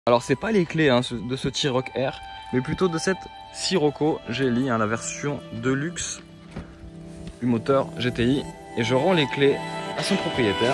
Alors c'est pas les clés hein, de ce T-Roc R, mais plutôt de cette Sirocco GLI, hein, la version Deluxe du moteur GTI. Et je rends les clés à son propriétaire.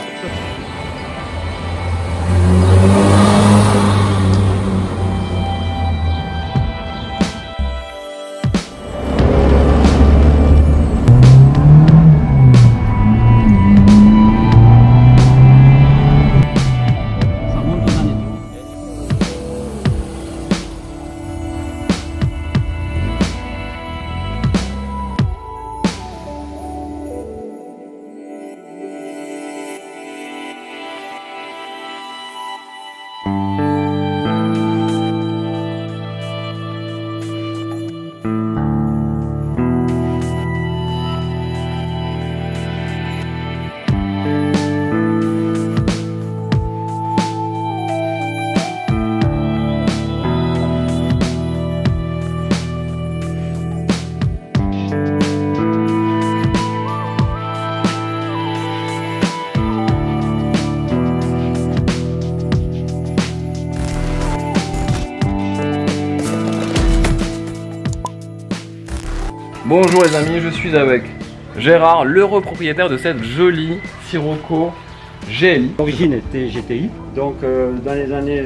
Bonjour les amis, je suis avec Gérard, l'heureux propriétaire de cette jolie Sirocco GLI. L'origine était GTI, donc dans les années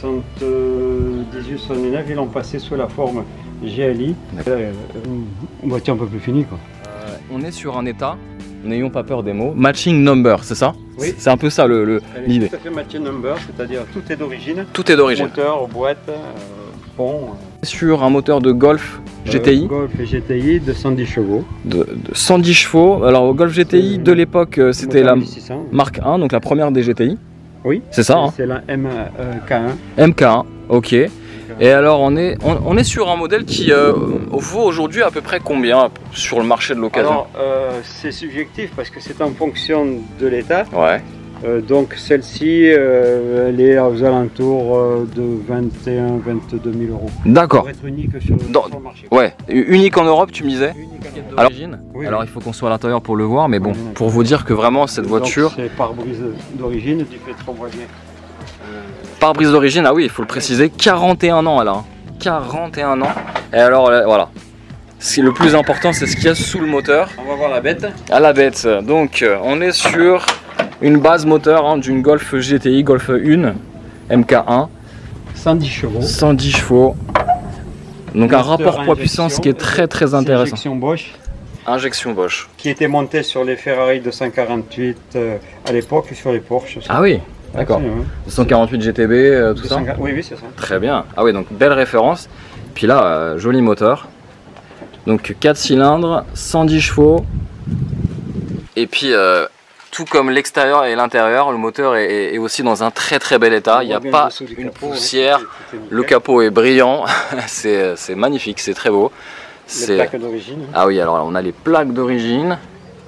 78-79, ils l'ont passé sous la forme GLI. Une voiture un peu plus finie quoi. On est sur un état, n'ayons pas peur des mots, matching number, c'est ça? Oui. C'est un peu ça l'idée. Tout à fait matching number, c'est-à-dire tout est d'origine. Tout est d'origine. Moteur, boîte, pont. Sur un moteur de Golf GTI. Golf et GTI de 110 chevaux. De 110 chevaux. Alors Golf GTI de l'époque c'était la marque 1, donc la première des GTI. Oui. C'est ça hein? C'est la MK1. MK1, ok. Et alors on est sur un modèle qui vaut aujourd'hui à peu près combien sur le marché de l'occasion? Alors c'est subjectif parce que c'est en fonction de l'état. Ouais. Donc celle-ci, elle est aux alentours de 21 22 000 euros. D'accord. Pour être unique sur le marché. Ouais, unique en Europe tu me disais? Alors, oui, alors il faut qu'on soit à l'intérieur pour le voir, mais bon, pour vous dire que vraiment cette voiture... C'est pare-brise d'origine, du fait qu'on voit bien. Pare-brise d'origine, ah oui, il faut le préciser, 41 ans elle a. 41 ans. Et alors voilà. Le plus important c'est ce qu'il y a sous le moteur. On va voir la bête. À la bête. Donc on est sur une base moteur hein, d'une Golf GTI, Golf 1, MK1. 110 chevaux. 110 chevaux. Donc un rapport poids-puissance qui est très intéressant. Injection Bosch. Injection Bosch. Qui était montée sur les Ferrari 248 à l'époque, sur les Porsche. Ah oui, d'accord. 248 GTB, tout 200... ça. Oui, c'est ça. Très bien. Ah oui, donc belle référence. Puis là, joli moteur. Donc 4 cylindres, 110 chevaux. Et puis, tout comme l'extérieur et l'intérieur, le moteur est aussi dans un très bel état. Il n'y a pas une poussière. Le capot est brillant. C'est magnifique, c'est très beau. Les plaques d'origine. Ah oui, alors là, on a les plaques d'origine.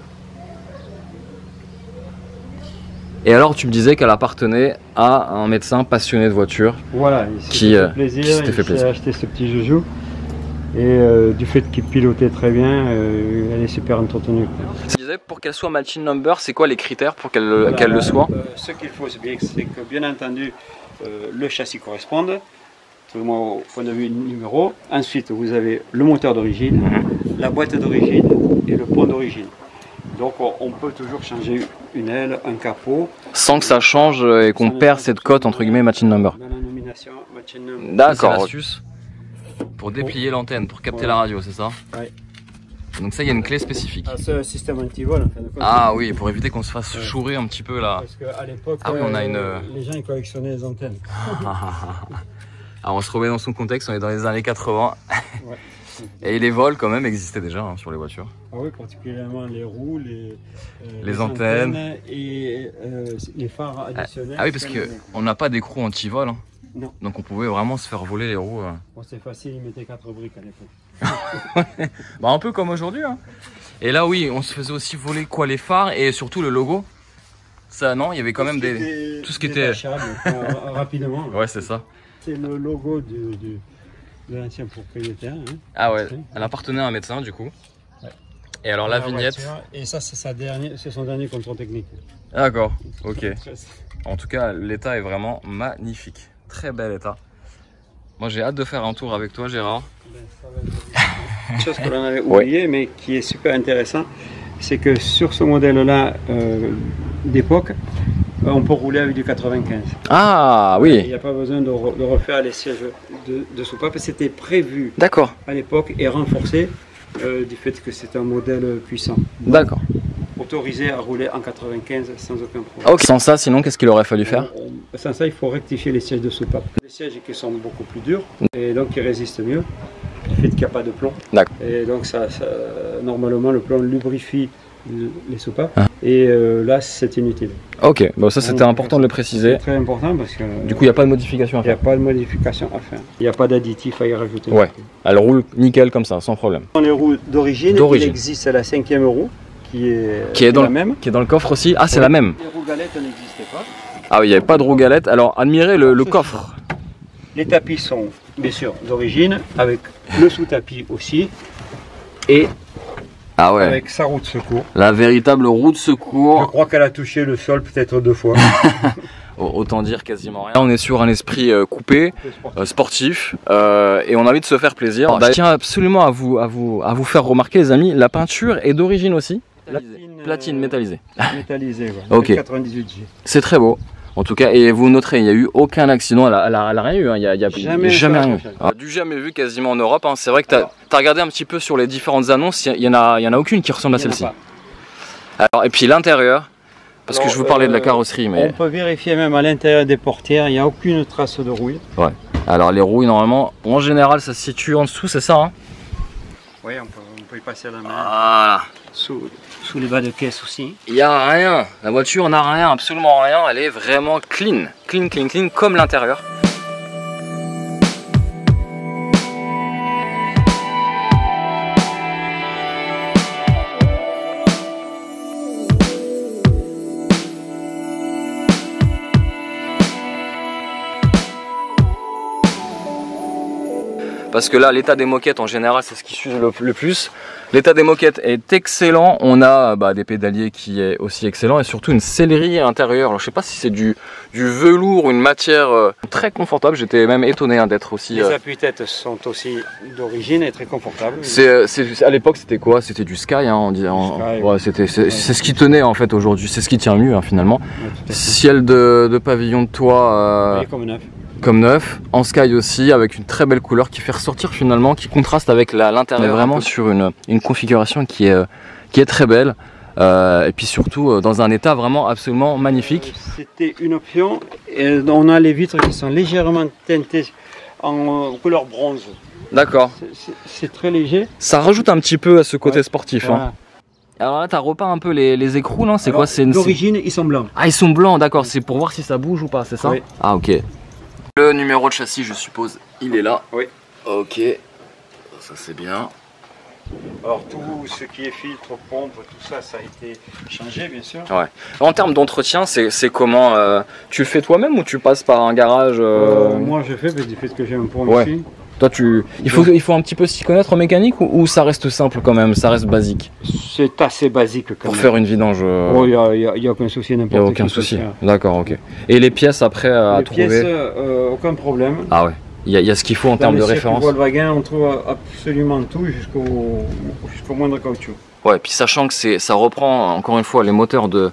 Et alors tu me disais qu'elle appartenait à un médecin passionné de voitures. Voilà, qui s'était fait plaisir. Il a acheté ce petit joujou. Et du fait qu'il pilotait très bien, elle est super entretenue. Tu disais, pour qu'elle soit matching number, c'est quoi les critères pour qu'elle le soit? Ce qu'il faut, c'est que bien entendu, le châssis corresponde, tout le moins au point de vue numéro. Ensuite, vous avez le moteur d'origine, la boîte d'origine et le pont d'origine. Donc on peut toujours changer une aile, un capot. Sans que ça change et qu'on perd cette cote entre guillemets matching number. Dans la nomination matching number. D'accord. Pour déplier l'antenne, pour capter la radio, c'est ça? Oui. Donc ça, il y a une clé spécifique. C'est un système anti-vol en fin de compte. Ah oui, pour éviter qu'on se fasse chourer un petit peu là. Parce qu'à l'époque, oui, on a les gens ils collectionnaient les antennes. Alors on se remet dans son contexte, on est dans les années 80. Ouais. Et les vols quand même existaient déjà hein, sur les voitures. Ah oui, particulièrement les roues, les antennes et les phares additionnels. Ah oui, parce qu'on n'a pas d'écrou anti-vol. Hein. Non. Donc on pouvait vraiment se faire voler les roues. Bon, c'est facile, ils mettaient 4 briques à l'époque. Bah, un peu comme aujourd'hui. Hein. Et là oui, on se faisait aussi voler quoi, les phares et surtout le logo. Ça non, il y avait quand même tout ce qui était... rapidement. Ouais, c'est ça. C'est le logo de l'ancien propriétaire. Hein. Ah ouais, elle appartenait à un médecin du coup. Ouais. Et alors la vignette. Voiture, et ça c'est son dernier contrôle technique. D'accord, ok. En tout cas, l'état est vraiment magnifique. Très bel état. Moi j'ai hâte de faire un tour avec toi Gérard. Une chose que l'on avait oublié, mais qui est super intéressant, c'est que sur ce modèle-là d'époque, on peut rouler avec du 95. Ah oui. Il n'y a pas besoin de refaire les sièges de soupape. C'était prévu D'accord. à l'époque et renforcé du fait que c'est un modèle puissant. D'accord. Autorisé à rouler en 95 sans aucun problème. Ok. Sans ça, sinon qu'est-ce qu'il aurait fallu faire? Sans ça, il faut rectifier les sièges de soupape. Les sièges qui sont beaucoup plus durs et donc qui résistent mieux du fait qu'il n'y a pas de plomb. D'accord. Et donc normalement le plomb lubrifie les soupapes et là c'est inutile. Ok, bon ça c'était important de le préciser. C'est très important parce que du coup il n'y a pas de modification à il n'y a faire. pas de modification à faire. Il n'y a pas d'additif à y rajouter. Ouais, elle roule nickel comme ça, sans problème. Dans les roues d'origine, il existe la 5e roue qui est dans la même. Qui est dans le coffre aussi. Ah c'est la même. Les roues galettes n'existaient pas. Ah oui, il n'y avait pas de roue galette. Alors admirez le coffre. Les tapis sont bien sûr d'origine, avec le sous-tapis aussi, et ah ouais. avec sa roue de secours. La véritable roue de secours. Je crois qu'elle a touché le sol peut-être 2 fois. Autant dire quasiment rien. Là, on est sur un esprit coupé, sportif, et on a envie de se faire plaisir. Je tiens absolument à vous faire remarquer les amis, la peinture est d'origine aussi. Platine métallisée. Métallisée, ouais. Ok. 98G. C'est très beau. En tout cas, et vous noterez, il n'y a eu aucun accident, elle a rien eu, hein. Il y a jamais rien eu. Du jamais vu quasiment en Europe, hein. C'est vrai que tu as regardé un petit peu sur les différentes annonces, il y en a aucune qui ressemble à celle-ci. Alors, et puis l'intérieur, parce que je vous parlais de la carrosserie. Mais... On peut vérifier même à l'intérieur des portières, il n'y a aucune trace de rouille. Ouais. Alors les rouilles, normalement, en général, ça se situe en dessous, c'est ça hein? Oui, on peut y passer la main. Voilà. Sous les bas de caisse aussi. Il n'y a rien, la voiture n'a rien, absolument rien, elle est vraiment clean, clean, comme l'intérieur. Parce que là, l'état des moquettes en général, c'est ce qui suit le plus. L'état des moquettes est excellent. On a des pédaliers qui est aussi excellent et surtout une sellerie intérieure. Alors, je sais pas si c'est du velours, une matière très confortable. J'étais même étonné d'être aussi. Les appuis-têtes sont aussi d'origine et très confortables. À l'époque, c'était quoi? C'était du Sky, hein, on disait. Ouais, c'est ce qui tenait en fait aujourd'hui. C'est ce qui tient mieux hein, finalement. Ouais, ciel de pavillon de toit. Comme neuf. Comme neuf, en Sky aussi, avec une très belle couleur qui fait ressortir finalement, qui contraste avec l'intérieur. Vraiment sur une configuration qui est très belle et puis surtout dans un état vraiment absolument magnifique. C'était une option et on a les vitres qui sont légèrement teintées en couleur bronze. D'accord. C'est très léger. Ça rajoute un petit peu à ce côté sportif. Voilà. Hein. Alors là, tu as repeint un peu les écrous, non? C'est quoi? D'origine, ils sont blancs. Ah, ils sont blancs, d'accord. C'est pour voir si ça bouge ou pas, c'est ça? Oui. Ah, ok. Le numéro de châssis, je suppose, il est là. Oui. Ok, ça c'est bien. Alors tout ce qui est filtre, pompe, tout ça, ça a été changé bien sûr. Ouais. En termes d'entretien, c'est comment tu le fais toi-même ou tu passes par un garage Moi je fais, du fait que j'ai un pont ici. Toi, il faut un petit peu s'y connaître en mécanique ou ça reste simple quand même, ça reste basique? C'est assez basique quand même. Pour faire une vidange. Oh, il n'y a aucun souci, n'importe quoi. Il n'y a aucun souci. D'accord, ok. Et les pièces après à trouver? Les pièces, aucun problème. Ah ouais. Il y a ce qu'il faut en termes de référence. Dans les Volkswagen, on trouve absolument tout jusqu'au moindre caoutchouc. Ouais, puis sachant que ça reprend encore une fois le moteur de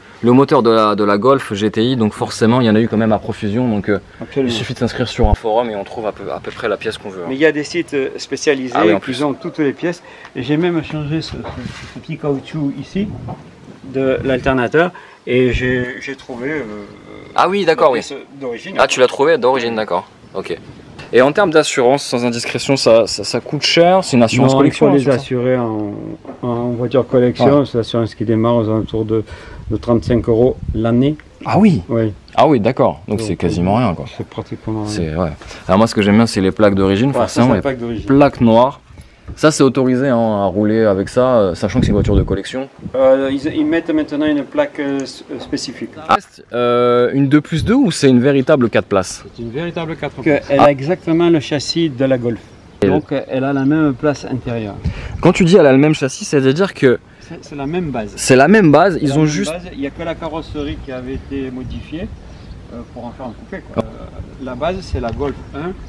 la Golf GTI, donc forcément il y en a eu quand même à profusion, donc il suffit de s'inscrire sur un forum et on trouve à peu près la pièce qu'on veut. Mais il y a des sites spécialisés qui ont toutes les pièces. Et j'ai même changé ce petit caoutchouc ici de l'alternateur et j'ai trouvé. Ah oui, d'accord, oui. D'origine. Ah, tu l'as trouvé d'origine, d'accord. Ok. Et en termes d'assurance, sans indiscrétion, ça coûte cher? C'est une assurance collection? Il faut les assurer en voiture collection. Ouais. C'est l'assurance qui démarre aux alentours de 35 € l'année. Ah oui? Oui. Ah oui, d'accord. Donc c'est quasiment rien, quoi. C'est pratiquement rien. Ouais. Alors moi, ce que j'aime bien, c'est les plaques d'origine. Forcément, les plaques noires. Ça, c'est autorisé hein, à rouler avec ça, sachant que c'est une voiture de collection. Ils mettent maintenant une plaque spécifique. Ah, une 2+2 ou c'est une véritable 4 places? C'est une véritable 4 places. Elle a exactement le châssis de la Golf. Donc elle a la même place intérieure. Quand tu dis elle a le même châssis, c'est-à-dire que... C'est la même base. C'est la même base, ils ont juste... Il n'y a que la carrosserie qui avait été modifiée pour en faire un coupé. La base, c'est la Golf 1.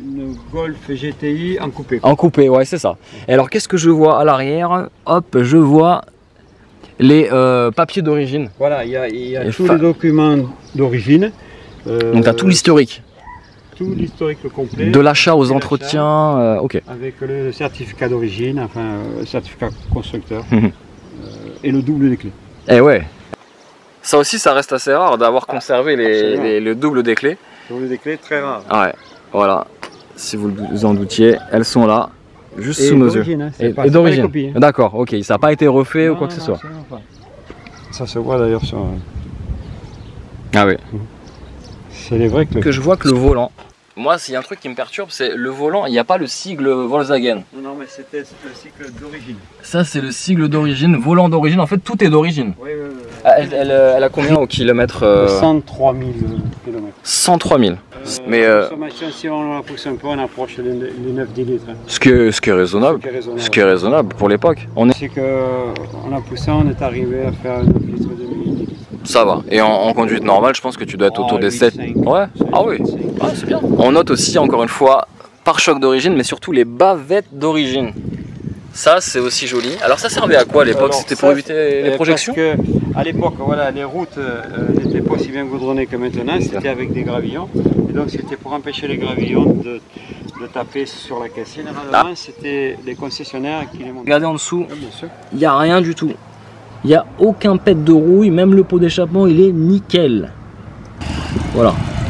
une Golf GTI en coupé. En coupé, ouais, c'est ça. Et alors, qu'est-ce que je vois à l'arrière? Hop, je vois les papiers d'origine. Voilà, il y a tous les documents d'origine. Donc, tu as tout l'historique. Tout l'historique complet. De l'achat aux entretiens, ok. Avec le certificat d'origine, enfin, le certificat constructeur. Et le double des clés. Eh ouais. Ça aussi, ça reste assez rare d'avoir conservé le double des clés. Le double des clés, très rare. Ouais, voilà. Si vous en doutiez, elles sont là, juste sous nos yeux. Hein, et d'origine. Hein. D'accord, ok. Ça n'a pas été refait ou quoi que ce soit. Ça se voit d'ailleurs sur. Ah oui. C'est les vrais clés. Que je vois que le volant. Moi, s'il y a un truc qui me perturbe, c'est le volant, il n'y a pas le sigle Volkswagen. Non, mais c'était le cycle d'origine. Ça, c'est le sigle d'origine, volant d'origine. En fait, tout est d'origine. Oui. Elle a combien au kilomètre 103 000 km. 103 000. Mais consommation, si on la pousse un peu, on approche les 9-10 litres. Ce qui est raisonnable. Ce qui est raisonnable pour l'époque. C'est qu'en la poussant, on est arrivé à faire 9 litres et demi, 10 litres. Ça va. Et en conduite normale, je pense que tu dois être autour des 7. 5. Ouais. Ah oui. Ah, c'est bien. On note aussi, encore une fois, pare-choc d'origine, mais surtout les bavettes d'origine. Ça, c'est aussi joli. Alors, ça servait à quoi à l'époque? C'était pour éviter les projections? Parce qu'à l'époque, voilà, les routes n'étaient pas aussi bien goudronnées que maintenant. C'était avec des gravillons. Et donc, c'était pour empêcher les gravillons de taper sur la caisse. Généralement, c'était les concessionnaires qui les montaient. Regardez en dessous, Bien sûr. il n'y a rien du tout. Il n'y a aucun pet de rouille, même le pot d'échappement, il est nickel. Voilà.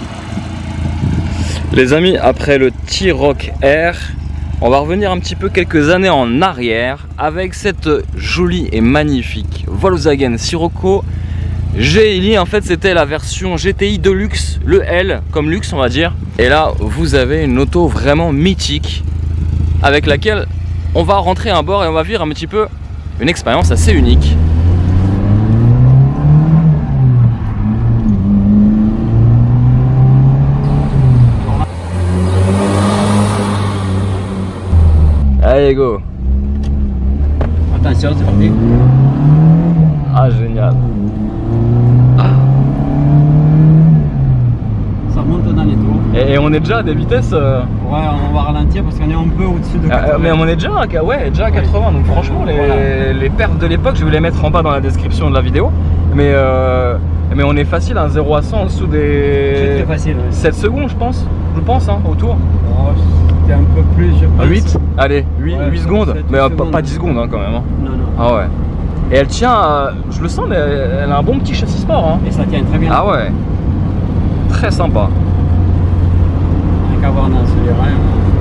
Les amis, après le T-Roc R, on va revenir un petit peu quelques années en arrière avec cette jolie et magnifique Volkswagen Scirocco GLI. En fait, c'était la version GTI Deluxe, le L comme luxe, on va dire. Et là, vous avez une auto vraiment mythique avec laquelle on va rentrer à bord et on va vivre un petit peu une expérience assez unique. Allez, go. Attention, c'est parti. Ah, génial. Ça monte dans les tours. Et on est déjà à des vitesses... Ouais, on va ralentir parce qu'on est un peu au-dessus de 80. mais on est déjà à 80, donc franchement les pertes de l'époque, je vais les mettre en bas dans la description de la vidéo. Mais on est facile, à 0 à 100 en dessous des... C'est très facile. Ouais. 7 secondes je pense hein, autour. Oh, c'était un peu plus, je pense. 8 Allez, 8 Ouais, secondes, 7 mais secondes. pas 10 secondes hein, quand même. Hein. Non. Ah ouais. Et elle tient, je le sens, mais elle a un bon petit châssis sport. Hein. Et ça tient très bien. Ah ouais. Très sympa. On n'a qu'à voir dans ce virage.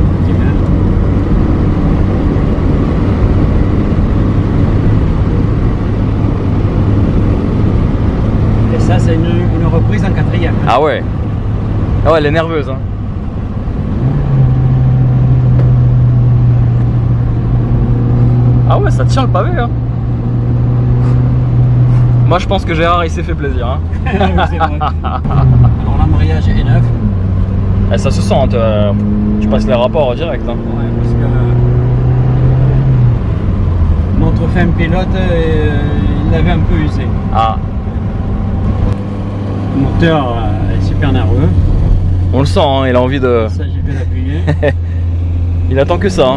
Et ça, c'est une reprise en 4e. Ah ouais. Ah ouais, elle est nerveuse. Hein. Ah ouais, ça tient le pavé. Hein. Moi, je pense que Gérard, il s'est fait plaisir. Hein. C'est vrai. Alors, l'embrayage est neuf. Et ça se sent, hein, tu passes les rapports direct. Hein. Ouais, parce que notre fin pilote, il l'avait un peu usé. Ah. Le moteur est super nerveux. On le sent, hein, il a envie de... Ça, j'ai bien appuyé. Il attend que ça. Hein.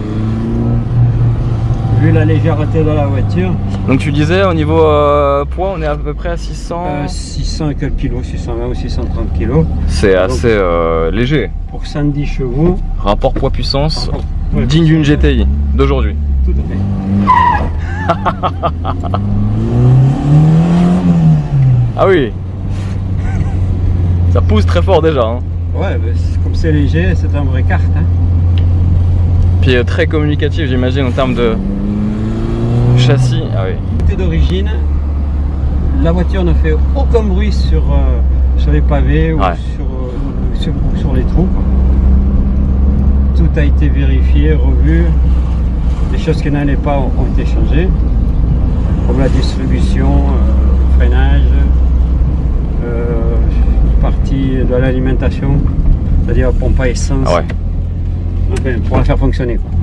Vu la légèreté de la voiture. Donc tu disais au niveau poids, on est à peu près à 600... 600 et quelques kilos, 620 ou 630 kilos. C'est assez léger. Pour 110 chevaux. Rapport poids-puissance, Ouais, digne d'une GTI d'aujourd'hui. Tout à fait. Ah oui. Ça pousse très fort déjà. Hein. Ouais, comme c'est léger, c'est un vrai kart. Hein. Puis très communicatif, j'imagine, en termes de châssis. Ah oui. Tout d'origine, la voiture ne fait aucun bruit sur les pavés ou sur les trous. Tout a été vérifié, revu. Les choses qui n'allaient pas ont été changées, comme la distribution, le freinage, partie de l'alimentation, c'est-à-dire pompe à essence. Ah ouais. Enfin, pour la faire fonctionner. Quoi.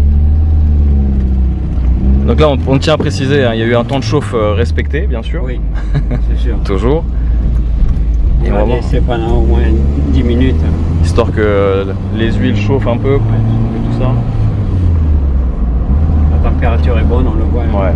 Donc là, on tient à préciser, hein, il y a eu un temps de chauffe respecté, bien sûr. Oui, c'est sûr. Toujours. Et on va laisser pendant au moins 10 minutes. histoire que les huiles chauffent un peu, tout ça. La température est bonne, on le voit. Ouais.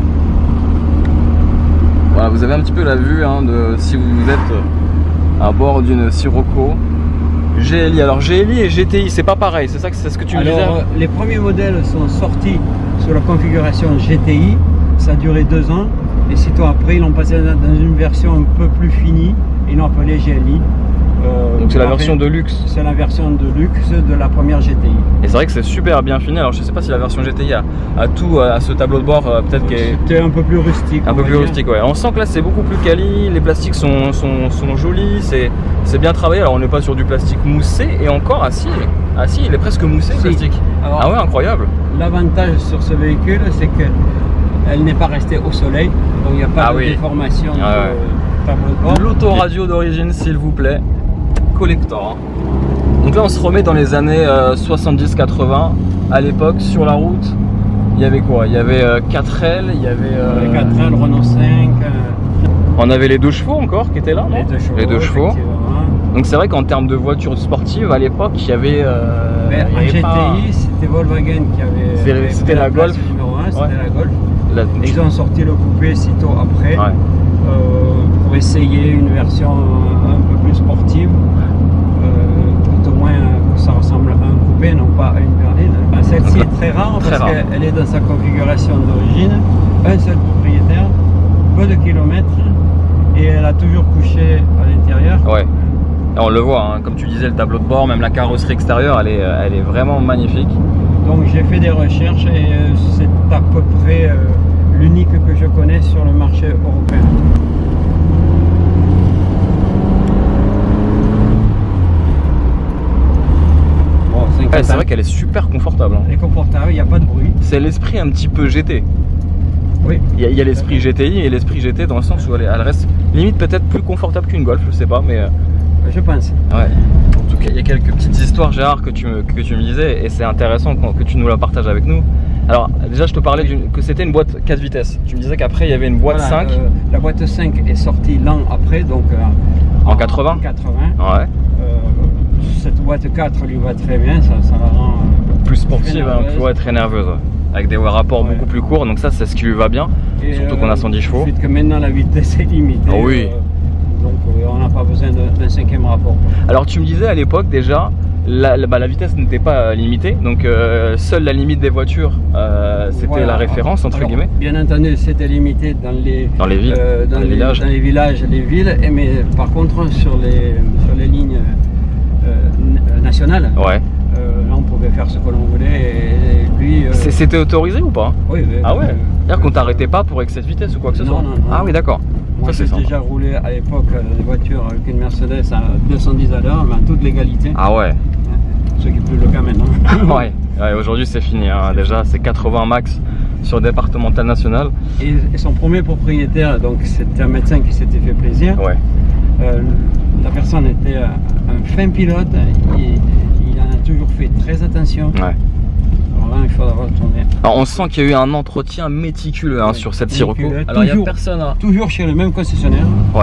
Voilà, vous avez un petit peu la vue hein, de si vous êtes à bord d'une Sirocco GLI. Alors GLI et GTI, c'est pas pareil, c'est ça que c'est ce que tu me disais? Les premiers modèles sont sortis sur la configuration GTI, ça a duré 2 ans, et sitôt après ils l'ont passé dans une version un peu plus finie, ils l'ont appelé GLI. Donc c'est la version de luxe. C'est la version de luxe de la première GTI. Et c'est vrai que c'est super bien fini. Alors je sais pas si la version GTI a tout à ce tableau de bord peut-être c'était un peu plus rustique. Un peu plus rustique, ouais. On sent que là c'est beaucoup plus quali, les plastiques sont jolis, c'est bien travaillé. Alors on n'est pas sur du plastique moussé et encore, ah si il est presque moussé le plastique. Alors, ah ouais, incroyable. L'avantage sur ce véhicule c'est qu'elle n'est pas restée au soleil, donc il n'y a pas de déformation du tableau de bord. L'autoradio d'origine s'il vous plaît. Collector. Donc là on se remet dans les années 70-80. À l'époque sur la route il y avait quoi? Il y avait 4L, il y avait 4L, Renault 5. On avait les 2 chevaux encore qui étaient là, non? Les deux chevaux. Donc c'est vrai qu'en termes de voitures sportives à l'époque il y avait GTI pas... c'était Volkswagen qui avait c'était la Golf numéro 1, c'était la Golf. Ils ont sorti le coupé sitôt après pour essayer une version un peu plus sportive. Tout au moins ça ressemble à un coupé, non pas à une berline. Celle-ci est très rare parce qu'elle est dans sa configuration d'origine, un seul propriétaire, peu de kilomètres, et elle a toujours couché à l'intérieur. Ouais. Et on le voit, hein, comme tu disais, le tableau de bord, même la carrosserie extérieure, elle est vraiment magnifique. Donc j'ai fait des recherches et c'est à peu près l'unique que je connais sur le marché européen. C'est vrai qu'elle est super confortable. Hein. Elle est confortable, il n'y a pas de bruit. C'est l'esprit un petit peu GT. Oui. Il y a l'esprit GTI et l'esprit GT dans le sens où elle reste limite peut-être plus confortable qu'une Golf, je sais pas, mais... Je pense. Ouais. En tout cas, il y a quelques petites histoires, Gérard, que tu me disais, et c'est intéressant que tu nous la partages avec nous. Alors, déjà, je te parlais que c'était une boîte 4 vitesses. Tu me disais qu'après, il y avait une boîte 5. La boîte 5 est sortie l'an après, donc... en 80 Ouais. Cette boîte 4 lui va très bien, ça la rend... plus sportive, très nerveuse. Ouais. Avec des rapports beaucoup plus courts, donc ça, c'est ce qui lui va bien. Et surtout qu'on a 110 chevaux. Suite que maintenant, la vitesse est limitée. Oh oui. Donc, on n'a pas besoin d'un 5e rapport. Alors, tu me disais à l'époque déjà... La vitesse n'était pas limitée, donc seule la limite des voitures c'était la référence entre guillemets. Bien entendu, c'était limité dans les villes, dans les villages, les villes, mais par contre sur les lignes nationales, là on pouvait faire ce que l'on voulait. Et lui, c'était autorisé ou pas? Oui. Ah ouais. C'est-à-dire qu'on t'arrêtait pas pour excès de vitesse ou quoi que ce soit? Non. Ah oui, d'accord. Moi j'ai déjà roulé à l'époque des voitures avec une Mercedes à 210 à l'heure, mais en toute légalité. Ah ouais. Ce qui est plus le cas maintenant. Ouais, aujourd'hui c'est fini, hein. Déjà c'est 80 max sur départemental national. Et son premier propriétaire, donc c'était un médecin qui s'était fait plaisir. Ouais. La personne était un fin pilote, il en a toujours fait très attention. Ouais. Alors là il faudra retourner. Alors on sent qu'il y a eu un entretien méticuleux hein, sur cette Sirocco. Alors il n'y a personne. Toujours chez le même concessionnaire. Ouais.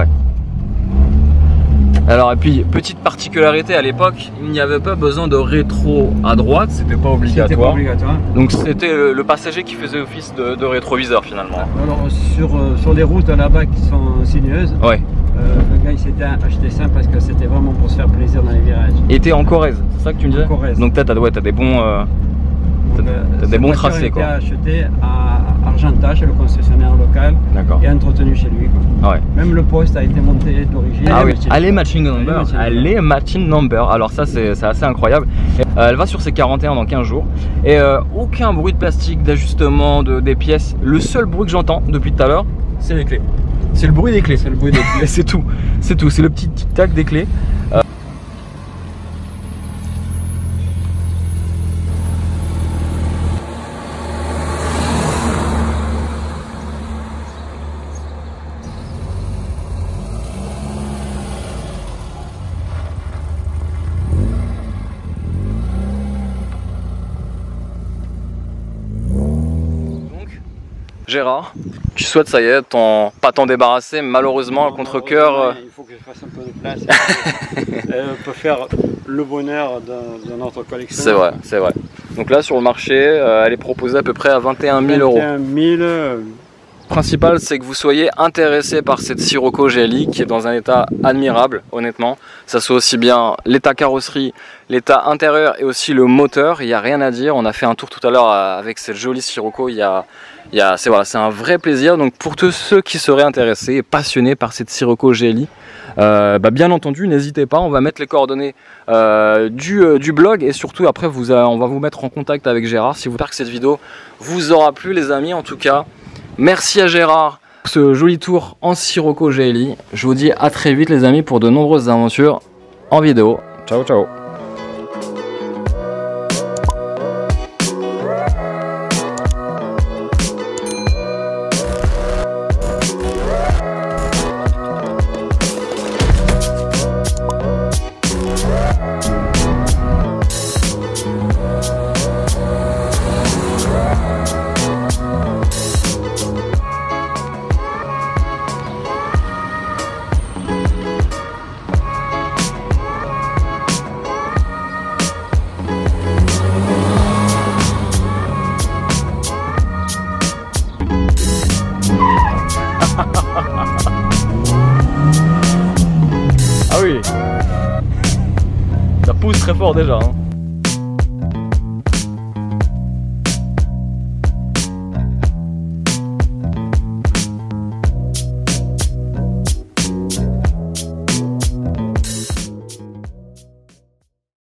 Alors et puis petite particularité à l'époque, il n'y avait pas besoin de rétro à droite, c'était pas obligatoire. Donc c'était le passager qui faisait office de rétroviseur finalement. Alors sur les routes là-bas qui sont sinueuses, le gars il s'était acheté ça parce que c'était vraiment pour se faire plaisir dans les virages. Et t'es en Corrèze, c'est ça que tu me disais? En Corrèze. Donc t'as des bons des bons tracés quoi. A été acheté à Argentat chez le concessionnaire local et entretenu chez lui quoi. Ouais. Même le poste a été monté d'origine. Ah oui, elle est matching number. Elle est matching number. Alors ça c'est assez incroyable. Elle va sur ses 41 dans 15 jours et aucun bruit de plastique, d'ajustement des pièces. Le seul bruit que j'entends depuis tout à l'heure, c'est les clés. C'est le bruit des clés. C'est le bruit des clés. C'est tout. C'est tout. C'est le petit tic-tac des clés. Gérard, tu souhaites, ça y est, pas t'en débarrasser, malheureusement, contre cœur. Il faut que je fasse un peu de place. Elle peut faire le bonheur de notre collection. C'est vrai, c'est vrai. Donc là, sur le marché, elle est proposée à peu près à 21 000 euros. 21 000. Le principal, c'est que vous soyez intéressé par cette Sirocco GLI qui est dans un état admirable, honnêtement. Ça soit aussi bien l'état carrosserie, l'état intérieur et aussi le moteur. Il n'y a rien à dire. On a fait un tour tout à l'heure avec cette jolie Sirocco. C'est un vrai plaisir. Donc pour tous ceux qui seraient intéressés et passionnés par cette Sirocco GLI, bien entendu, n'hésitez pas. On va mettre les coordonnées du blog et surtout après, on va vous mettre en contact avec Gérard. Si vous voulez que cette vidéo vous aura plu, les amis, en tout cas. Merci à Gérard pour ce joli tour en Sirocco GLI. Je vous dis à très vite les amis pour de nombreuses aventures en vidéo. Ciao ciao. Ah oui, ça pousse très fort déjà, hein.